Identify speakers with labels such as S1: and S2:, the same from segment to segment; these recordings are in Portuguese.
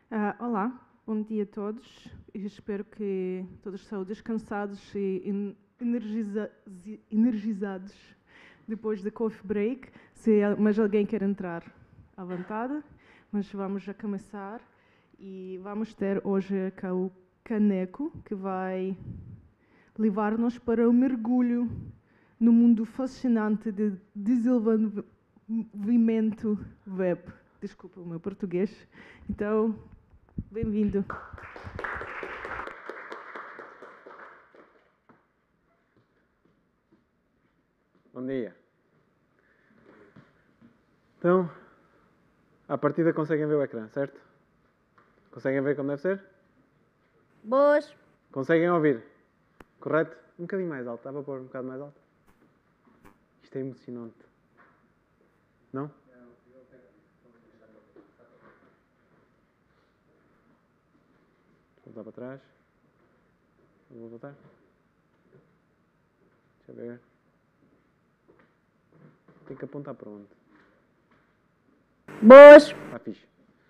S1: Olá, bom dia a todos. Espero que todos sejam descansados e energizados depois do coffee break. Se mais alguém quer entrar, à vontade. Mas vamos já começar e vamos ter hoje cá o Caneco, que vai levar-nos para um mergulho no mundo fascinante de desenvolvimento web. Desculpa o meu português. Então, bem-vindo.
S2: Bom dia. Então, à partida conseguem ver o ecrã, certo? Conseguem ver como deve ser?
S3: Boas.
S2: Conseguem ouvir? Correto? Um bocadinho mais alto. Dá para pôr um bocado mais alto? Isto é emocionante. Não? Vou voltar para trás. Vou voltar. Deixa eu ver. Tem que apontar para onde?
S3: Boas.
S2: Está fixe.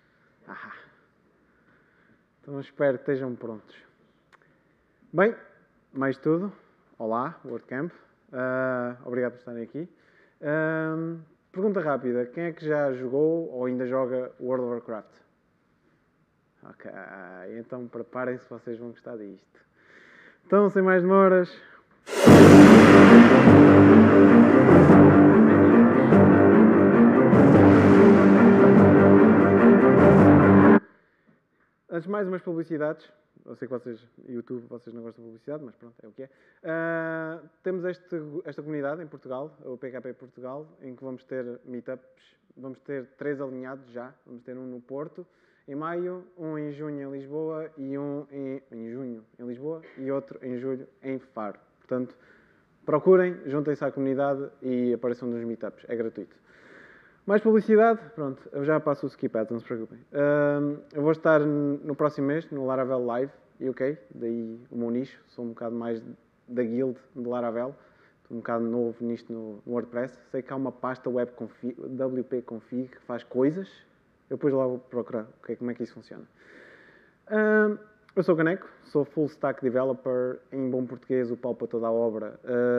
S2: Então espero que estejam prontos. Bem, mais tudo. Olá, WordCamp. Obrigado por estarem aqui. Pergunta rápida. Quem é que já jogou ou ainda joga World of Warcraft? Ok, então preparem-se, vocês vão gostar disto. Então, sem mais demoras... Antes de mais, umas publicidades. Eu sei que vocês, YouTube, vocês não gostam de publicidade, mas pronto, é o que é. Temos esta comunidade em Portugal, o PKP Portugal, em que vamos ter meetups. Vamos ter 3 alinhados já. Vamos ter um no Porto, em maio, um em junho em Lisboa, e um em junho em Lisboa, e outro em julho em Faro. Portanto, procurem, juntem-se à comunidade e apareçam nos meetups. É gratuito. Mais publicidade, pronto, eu já passo o skip-ad, não se preocupem. Eu vou estar no próximo mês, no Laravel Live, UK, daí o meu nicho, sou um bocado mais da guild de Laravel, estou um bocado novo nisto no WordPress. Sei que há uma pasta WP Config que faz coisas, eu depois lá vou procurar como é que isso funciona. Eu sou o Caneco, sou Full Stack Developer, em bom português o pau para toda a obra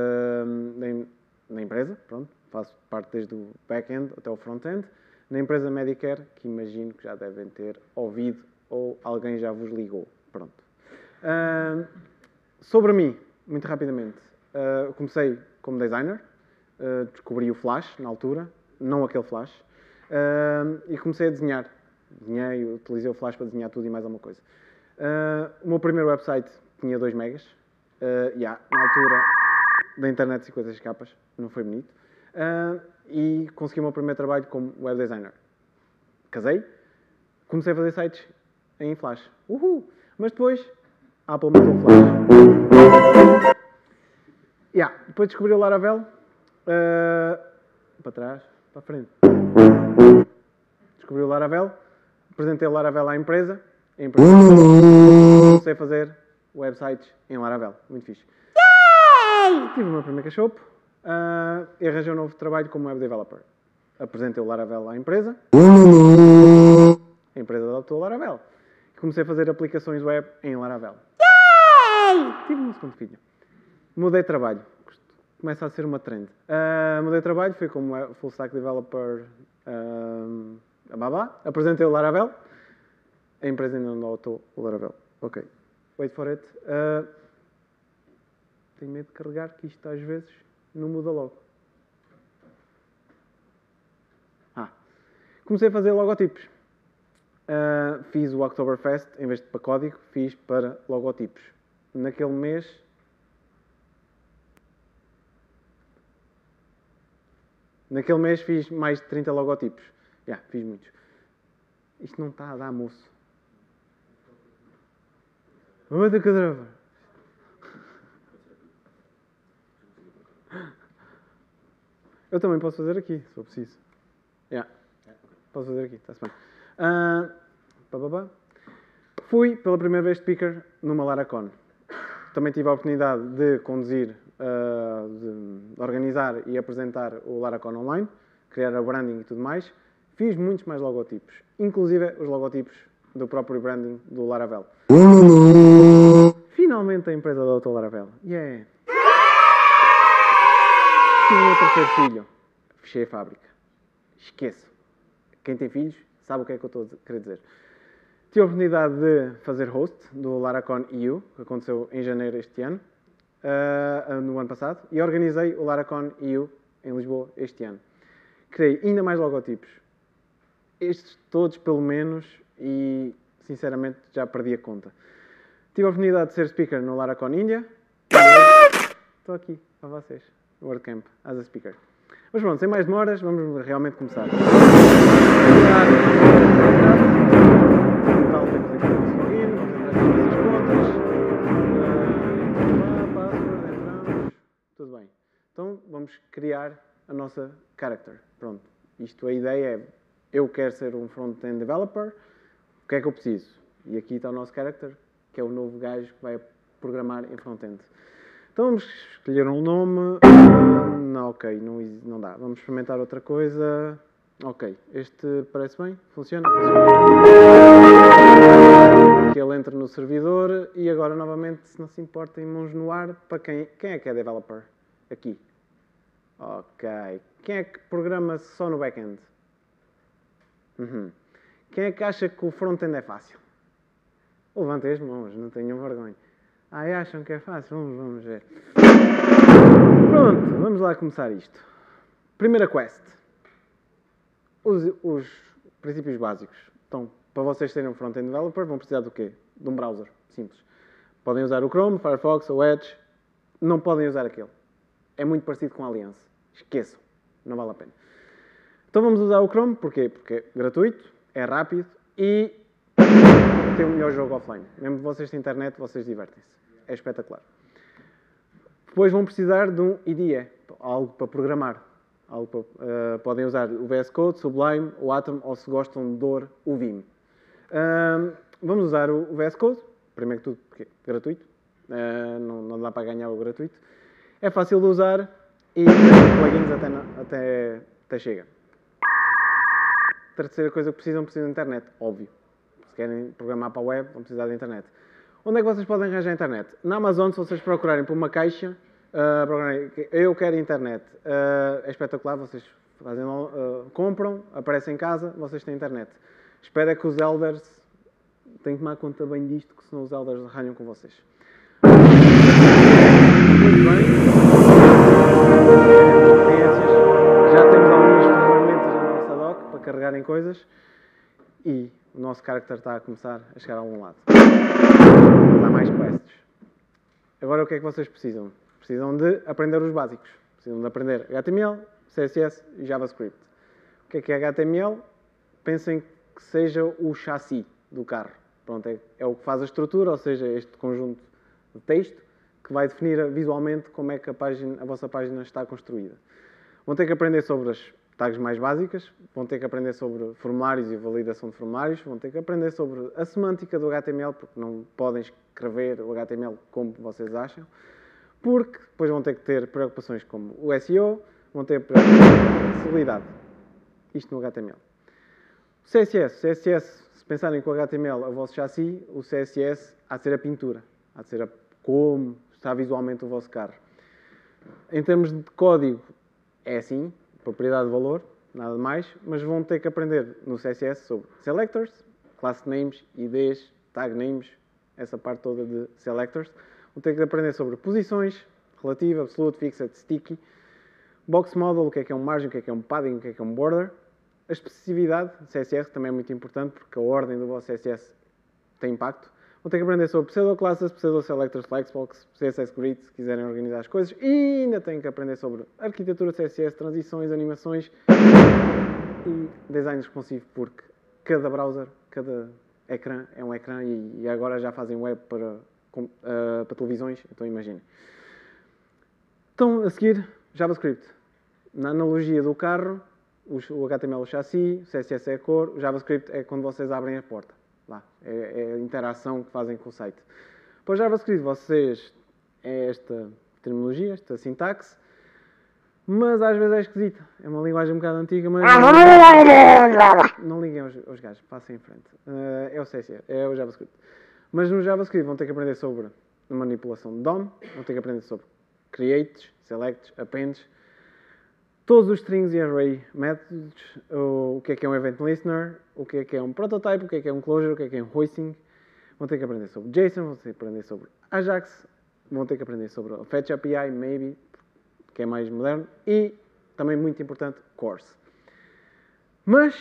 S2: na empresa, pronto. Faço parte desde o back-end até o front-end. Na empresa Medicare, que imagino que já devem ter ouvido ou alguém já vos ligou. Pronto. Sobre mim, muito rapidamente. Comecei como designer. Descobri o Flash na altura, não aquele Flash. E comecei a desenhar. Desenhei, utilizei o Flash para desenhar tudo e mais alguma coisa. O meu primeiro website tinha 2 megas. Na altura da internet e coisas capas. Não foi bonito. E consegui o meu primeiro trabalho como web designer. Casei, comecei a fazer sites em Flash. Mas depois, a Apple matou o Flash. Depois descobri o Laravel. Para trás, para a frente. Descobri o Laravel, apresentei o Laravel à empresa. A empresa comecei a fazer websites em Laravel. Muito fixe. Tive o meu primeiro cachorro. E arranjei um novo trabalho como web developer. Apresentei o Laravel à empresa. A empresa adoptou o Laravel. E comecei a fazer aplicações web em Laravel. Tive um segundo filho. Mudei de trabalho. Começa a ser uma trend. Mudei de trabalho, fui como full stack developer apresentei o Laravel. A empresa ainda não adotou o Laravel. Ok. Wait for it. Tenho medo de carregar, que isto às vezes não muda logo. Comecei a fazer logotipos. Fiz o Oktoberfest, em vez de para código, fiz para logotipos. Naquele mês... fiz mais de 30 logotipos. Fiz muitos. Isto não está a dar, moço. Outra cadrava. Eu também posso fazer aqui, se for preciso. Posso fazer aqui, está-se bem. Fui pela primeira vez speaker numa Laracon. Também tive a oportunidade de conduzir, de organizar e apresentar o Laracon online, criar a branding e tudo mais. Fiz muitos mais logotipos. Inclusive, os logotipos do próprio branding do Laravel. Finalmente a empresa do Dr. Laravel. Yeah! Tive o meu terceiro filho. Fechei a fábrica. Esqueço. Quem tem filhos sabe o que é que eu estou a querer dizer. Tive a oportunidade de fazer host do Laracon EU, que aconteceu em janeiro deste ano, no ano passado, e organizei o Laracon EU em Lisboa este ano. Criei ainda mais logotipos. Estes todos, pelo menos, e sinceramente já perdi a conta. Tive a oportunidade de ser speaker no Laracon India. Estou aqui, para vocês, no WordCamp, as a speaker. Mas pronto, sem mais demoras, vamos realmente começar. Tudo bem. Então vamos criar a nossa character. Pronto. Isto, a ideia é, eu quero ser um front-end developer, o que é que eu preciso? E aqui está o nosso character, que é o novo gajo que vai programar em front-end. Então vamos escolher um nome. Não, ok, não dá. Vamos experimentar outra coisa. Ok, este parece bem? Funciona? Que ele entra no servidor e agora novamente, se não se importa, em mãos no ar, para quem é que é developer? Aqui. Ok. Quem é que programa só no back-end? Quem é que acha que o front-end é fácil? Levantem as mãos, não tenham vergonha. Acham que é fácil? Vamos ver. Pronto, vamos lá começar isto. Primeira quest. Os princípios básicos. Então, para vocês terem um front-end developer, vão precisar do quê? De um browser. Simples. Podem usar o Chrome, Firefox ou Edge. Não podem usar aquele. É muito parecido com a Alliance. Esqueçam. Não vale a pena. Então vamos usar o Chrome. Porquê? Porque é gratuito, é rápido e tem o melhor jogo offline. Mesmo que vocês têm internet, vocês divertem-se. É espetacular. Depois vão precisar de um IDE. Algo para programar. Podem usar o VS Code, Sublime, o Atom ou, se gostam de dor, o Vim. Vamos usar o VS Code. Primeiro que tudo, porque é gratuito. Não dá para ganhar o gratuito. É fácil de usar e tem plugins até chega. Terceira coisa que precisam de internet, óbvio. Se querem programar para a web, vão precisar de internet. Onde é que vocês podem arranjar internet? Na Amazon, se vocês procurarem por uma caixa, eu quero internet. É espetacular, vocês fazem, compram, aparece em casa, vocês têm internet. Espero que os elders têm que tomar conta bem disto, que senão os elders arranham com vocês. Muito bem. Já temos algumas ferramentas na nossa doc para carregarem coisas e o nosso character está a começar a chegar a algum lado. Mas há mais quests. Agora o que é que vocês precisam? Precisam de aprender os básicos. Precisam de aprender HTML, CSS e JavaScript. O que é HTML? Pensem que seja o chassi do carro. Pronto, é o que faz a estrutura, ou seja, este conjunto de texto que vai definir visualmente como é que a vossa página está construída. Vão ter que aprender sobre as tags mais básicas, vão ter que aprender sobre formulários e validação de formulários, vão ter que aprender sobre a semântica do HTML, porque não podem escrever o HTML como vocês acham, porque depois vão ter que ter preocupações como o SEO, vão ter preocupações com a acessibilidade. Isto no HTML. O CSS, se pensarem que o HTML é o vosso chassi, o CSS há de ser a pintura, há de ser como está visualmente o vosso carro. Em termos de código, é assim, propriedade de valor, nada mais, mas vão ter que aprender no CSS sobre selectors, class names, IDs, tag names, essa parte toda de selectors. Vão ter que aprender sobre posições, relativa, absolute, fixed, sticky, box model, o que é um margin, o que é um padding, o que é um border. A especificidade, CSS, também é muito importante, porque a ordem do vosso CSS tem impacto. Vão ter que aprender sobre pseudo-classes, pseudo-selectors, flexbox, CSS grid, se quiserem organizar as coisas. E ainda têm que aprender sobre arquitetura CSS, transições, animações e design responsivo, porque cada browser, cada ecrã é um ecrã e agora já fazem web para televisões, então imaginem. Então, a seguir, JavaScript. Na analogia do carro, o HTML é o chassi, o CSS é a cor, o JavaScript é quando vocês abrem a porta. Lá, é a interação que fazem com o site. Para o JavaScript, é esta terminologia, esta sintaxe. Mas às vezes é esquisita. É uma linguagem um bocado antiga, mas... Não liguem aos gajos, passem em frente. É o CSS, é o JavaScript. Mas no JavaScript vão ter que aprender sobre manipulação de DOM, vão ter que aprender sobre creates, selects, appends, todos os strings e array métodos, o que é um event listener, o que é um prototype, o que é um closure, o que é um hoisting. Vão ter que aprender sobre JSON, vão ter que aprender sobre Ajax, vão ter que aprender sobre o Fetch API, maybe, que é mais moderno, e, também muito importante, Course. Mas...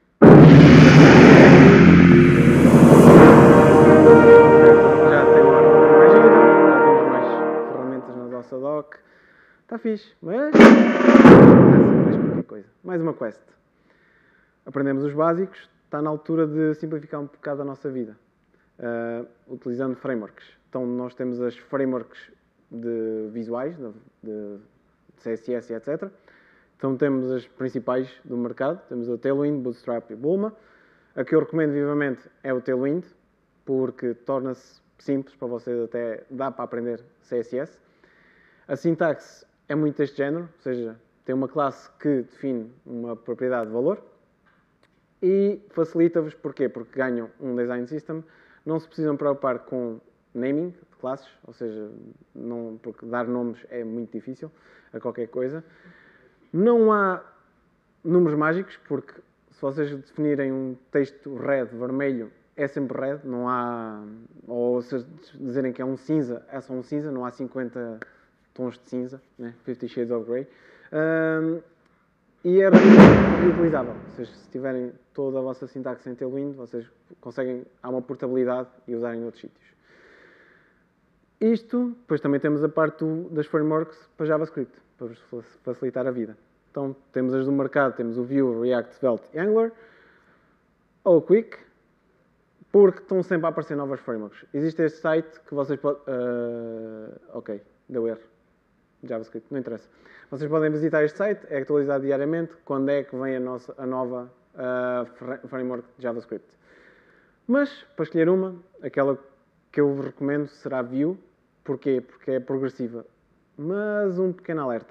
S2: já temos mais ajuda, já temos mais ferramentas na nossa doc. Está fixe, mas... mais qualquer coisa. Mais uma quest. Aprendemos os básicos, está na altura de simplificar um bocado a nossa vida. Utilizando frameworks. Então nós temos as frameworks de visuais, de CSS e etc. Então temos as principais do mercado. Temos o Tailwind, Bootstrap e Bulma. A que eu recomendo vivamente é o Tailwind, porque torna-se simples para vocês, até dá para aprender CSS. A sintaxe é muito deste género, ou seja, tem uma classe que define uma propriedade de valor e facilita-vos, porquê? Porque ganham um design system, não se precisam preocupar com naming de classes, ou seja, porque dar nomes é muito difícil a qualquer coisa. Não há números mágicos, porque se vocês definirem um texto red, vermelho, é sempre red, não há... Ou se dizerem que é um cinza, é só um cinza, não há 50 tons de cinza, né? 50 Shades of Grey. E é reutilizável. Vocês, se tiverem toda a vossa sintaxe em Tailwind, vocês conseguem... Há uma portabilidade e usarem em outros sítios. Isto, depois também temos a parte das frameworks para JavaScript, para vos facilitar a vida. Então, temos as do mercado, temos o Vue, React, Svelte e Angular, ou Quick, porque estão sempre a aparecer novas frameworks. Existe este site que vocês podem... ok, deu erro. JavaScript, não interessa. Vocês podem visitar este site, é atualizado diariamente, quando é que vem a nova framework de JavaScript. Mas, para escolher uma, aquela que eu vos recomendo será Vue. Porquê? Porque é progressiva. Mas um pequeno alerta.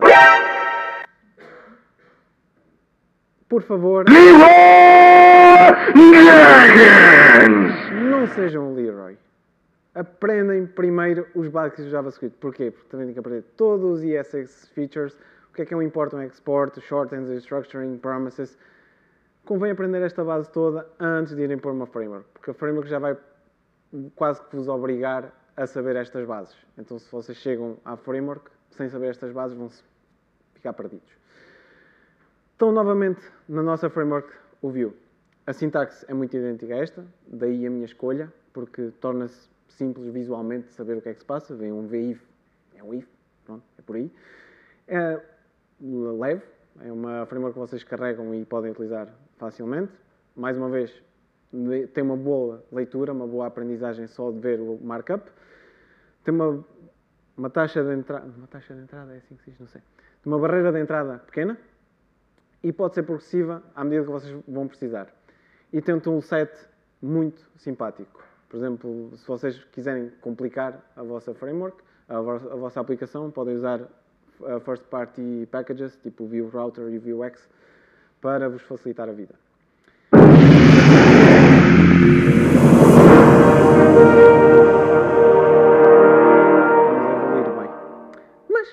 S2: Por favor, não sejam um Leroy. Aprendem primeiro os básicos do JavaScript. Porquê? Porque também têm que aprender todos os ESX features, o que é um import, um export, shortens, structuring, promises. Convém aprender esta base toda antes de irem pôr uma framework, porque a framework já vai quase que vos obrigar a saber estas bases. Então, se vocês chegam à framework sem saber estas bases, vão-se ficar perdidos. Então, novamente, na nossa framework, o Vue. A sintaxe é muito idêntica a esta, daí a minha escolha, porque torna-se simples visualmente de saber o que é que se passa. Vem um VIF, é um if, pronto, é por aí. É leve, é uma framework que vocês carregam e podem utilizar facilmente. Mais uma vez, tem uma boa leitura, uma boa aprendizagem só de ver o markup. Tem uma taxa de entrada... Uma taxa de entrada é assim que se diz? Não sei. Tem uma barreira de entrada pequena e pode ser progressiva à medida que vocês vão precisar. E tem um toolset muito simpático. Por exemplo, se vocês quiserem complicar a vossa framework, a vossa aplicação, podem usar first party packages, tipo o Vue Router e o Vuex, para vos facilitar a vida. Vamos evoluir bem. Mas...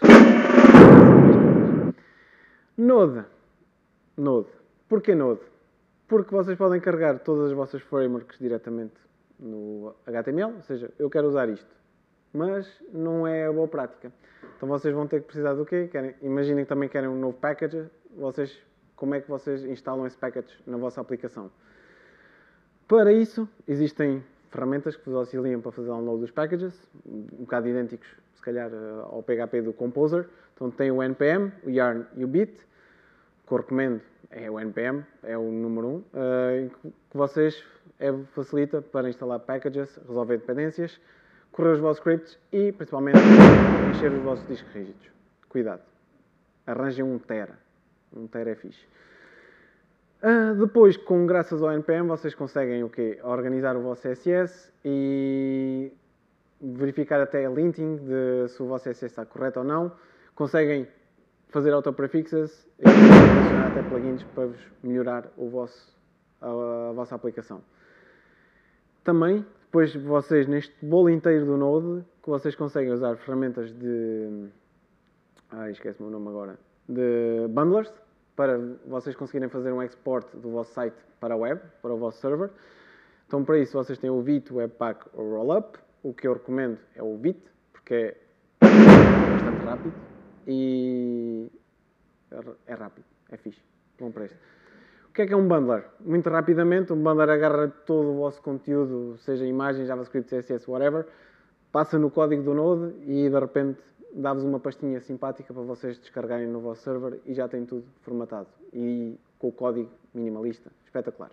S2: Node. Porquê Node? Porque vocês podem carregar todas as vossas frameworks diretamente no HTML, ou seja, eu quero usar isto, mas não é a boa prática. Então vocês vão ter que precisar do quê? Imaginem que também querem um novo package, como é que vocês instalam esse package na vossa aplicação? Para isso, existem ferramentas que vos auxiliam para fazer download dos packages, um bocado idênticos, se calhar, ao PHP do Composer. Então tem o NPM, o Yarn e o Bit. O que eu recomendo é o NPM, é o número 1, que vocês facilita para instalar packages, resolver dependências, correr os vossos scripts e, principalmente, encher os vossos discos rígidos. Cuidado. Arranjem 1 tera. 1 tera é fixe. Depois, graças ao NPM, vocês conseguem o quê? Organizar o vosso CSS e verificar até linting de se o vosso CSS está correto ou não. Conseguem fazer auto-prefixes e adicionar até plugins para vos melhorar a vossa aplicação. Também, depois vocês, neste bolo inteiro do Node, que vocês conseguem usar ferramentas de... esquece-me o nome agora. De bundlers, para vocês conseguirem fazer um export do vosso site para a web, para o vosso server. Então, para isso, vocês têm o Vite, Webpack ou Rollup. O que eu recomendo é o Vite, porque é bastante rápido e é rápido, é fixe, bom preço. O que é um bundler? Muito rapidamente, um bundler agarra todo o vosso conteúdo, seja imagem, JavaScript, CSS, whatever, passa no código do Node e, de repente, dá-vos uma pastinha simpática para vocês descarregarem no vosso server e já tem tudo formatado. E com o código minimalista. Espetacular.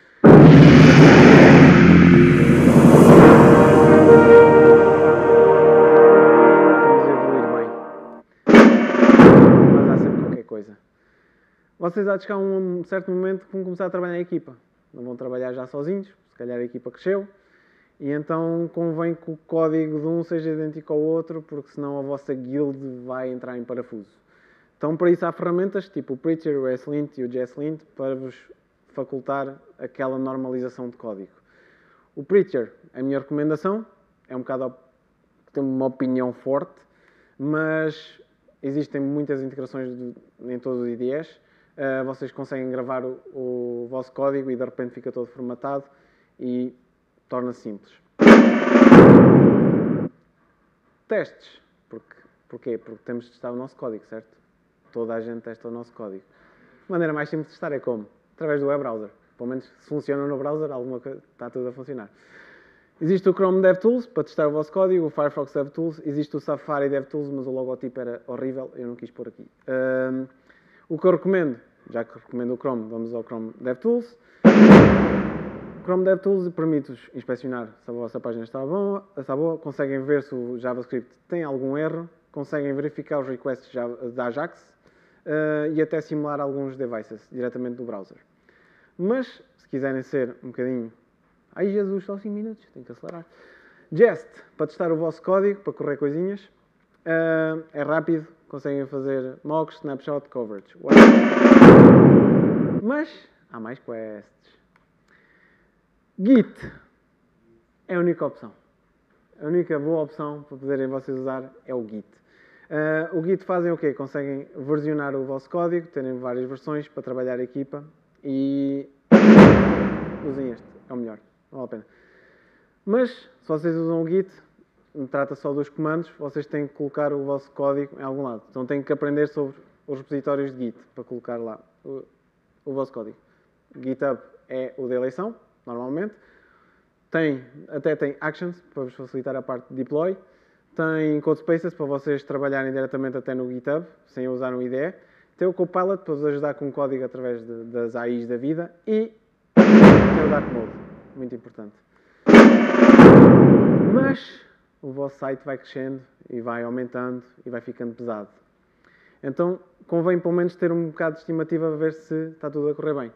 S2: Estamos a evoluir bem. Mas há sempre qualquer coisa. Vocês há de chegar a um certo momento que vão começar a trabalhar em equipa. Não vão trabalhar já sozinhos, se calhar a equipa cresceu. E então convém que o código de um seja idêntico ao outro, porque senão a vossa guild vai entrar em parafuso. Então, para isso há ferramentas tipo o Preacher, o ESLint e o JSLint para vos facultar aquela normalização de código. O Preacher, a minha recomendação, é um bocado, tem uma opinião forte, mas existem muitas integrações em todos os IDEs. Vocês conseguem gravar o vosso código e de repente fica todo formatado e torna-se simples. Testes. Porquê? Porque temos de testar o nosso código, certo? Toda a gente testa o nosso código. A maneira mais simples de testar é como? Através do web browser. Pelo menos se funciona no browser, alguma coisa, está tudo a funcionar. Existe o Chrome DevTools para testar o vosso código, o Firefox DevTools, existe o Safari DevTools, mas o logotipo era horrível, eu não quis pôr aqui. O que eu recomendo, já que recomendo o Chrome, vamos ao Chrome DevTools. O Chrome DevTools permite-vos inspecionar se a vossa página está boa, conseguem ver se o JavaScript tem algum erro, conseguem verificar os requests da Ajax e até simular alguns devices diretamente do browser. Mas, se quiserem ser um bocadinho... Ai Jesus, só 5 minutos, tenho que acelerar. Jest, para testar o vosso código, para correr coisinhas. É rápido, conseguem fazer mocks, snapshot, coverage. Mas, há mais quests. Git é a única opção. A única boa opção para poderem vocês usar é o Git. O Git fazem o quê? Conseguem versionar o vosso código, terem várias versões para trabalhar a equipa e usem este, é o melhor, não vale a pena. Mas, se vocês usam o Git, trata só dos comandos, vocês têm que colocar o vosso código em algum lado. Então têm que aprender sobre os repositórios de Git para colocar lá o vosso código. GitHub é o da eleição, normalmente. Até tem Actions para vos facilitar a parte de deploy. Tem CodeSpaces para vocês trabalharem diretamente até no GitHub, sem usar um IDE. Tem o Copilot para vos ajudar com o código através das AIs da vida. E tem o Dark Mode, muito importante. Mas o vosso site vai crescendo e vai aumentando e vai ficando pesado. Então convém pelo menos ter um bocado de estimativa a ver se está tudo a correr bem.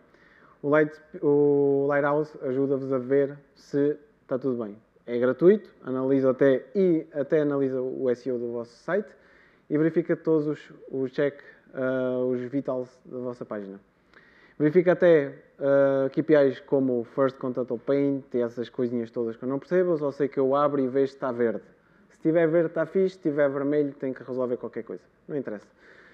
S2: O Lighthouse ajuda-vos a ver se está tudo bem. É gratuito, analisa até analisa o SEO do vosso site e verifica todos os vitals da vossa página. Verifica até KPIs como o First Contentful Paint e essas coisinhas todas que eu não percebo, só sei que eu abro e vejo se está verde. Se estiver verde está fixe, se estiver vermelho tem que resolver qualquer coisa. Não interessa.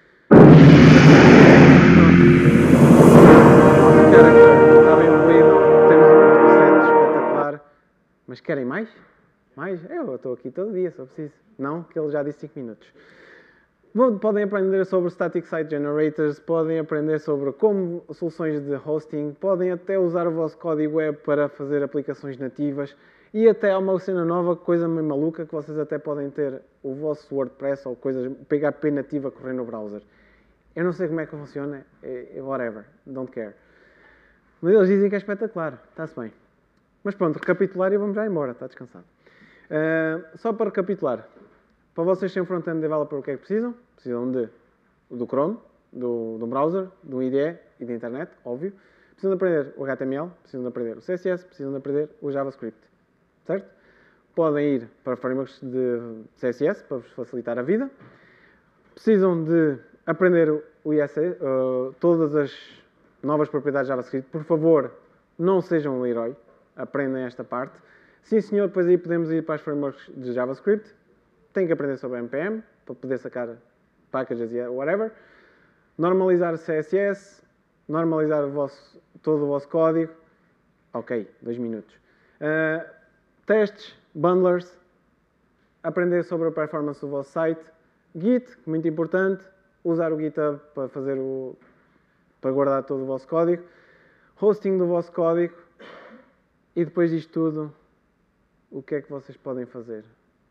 S2: Está bem evoluído, temos um conceito espetacular. Mas querem mais? Mais? Eu estou aqui todo dia, só preciso. Não, que ele já disse 5 minutos. Podem aprender sobre Static Site Generators, podem aprender sobre como soluções de hosting, podem até usar o vosso código web para fazer aplicações nativas e até há uma cena nova, coisa meio maluca, que vocês até podem ter o vosso WordPress ou coisas, PHP nativa a correr no browser. Eu não sei como é que funciona, whatever, don't care. Mas eles dizem que é espetacular, está-se bem. Mas pronto, recapitular e vamos já embora, está descansado. Só para recapitular, para vocês serem front-end developer, o que é que precisam? Precisam do Chrome, do browser, do IDE e da internet, óbvio. Precisam de aprender o HTML, precisam de aprender o CSS, precisam de aprender o JavaScript, certo? Podem ir para frameworks de CSS para vos facilitar a vida. Precisam de aprender o ISA, todas as novas propriedades JavaScript. Por favor, não sejam um herói, aprendam esta parte. Sim, senhor, depois aí podemos ir para as frameworks de JavaScript. Tem que aprender sobre NPM, para poder sacar packages e whatever. Normalizar CSS, normalizar todo o vosso código. Ok, 2 minutos. Testes, bundlers, aprender sobre a performance do vosso site. Git, muito importante, usar o GitHub para para guardar todo o vosso código. Hosting do vosso código. E depois disto tudo, o que é que vocês podem fazer?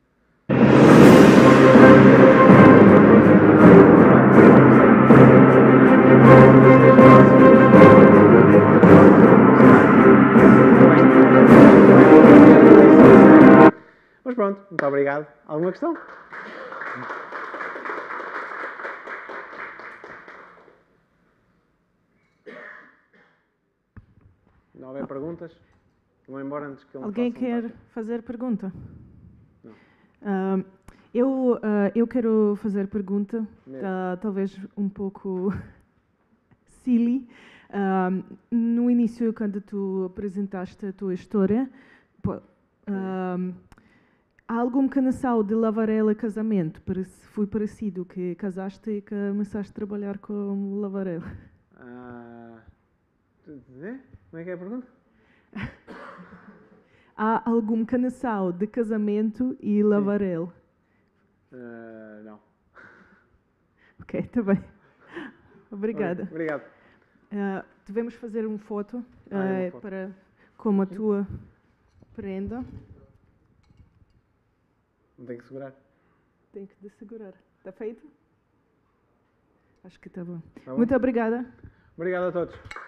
S2: Mas pronto, muito obrigado. Alguma questão? Não houver perguntas? Vão embora antes que ele me
S1: Alguém
S2: faça
S1: quer fazer pergunta?
S2: Não.
S1: Eu quero fazer pergunta,
S2: Mesmo.
S1: talvez um pouco silly. No início, quando tu apresentaste a tua história, há algum canção de Lavarela casamento? Foi parecido que casaste e começaste a trabalhar com Lavarela?
S2: Como é que é a pergunta?
S1: Há algum canção de casamento e Lavarela?
S2: Não.
S1: Ok, está bem. Obrigada.
S2: Obrigado.
S1: Devemos fazer uma foto,
S2: Uma foto.
S1: para como a tua prenda.
S2: Não tem que segurar.
S1: Tem que de segurar. Está feito? Acho que está bom.
S2: Tá bom?
S1: Muito obrigada.
S2: Obrigado a todos.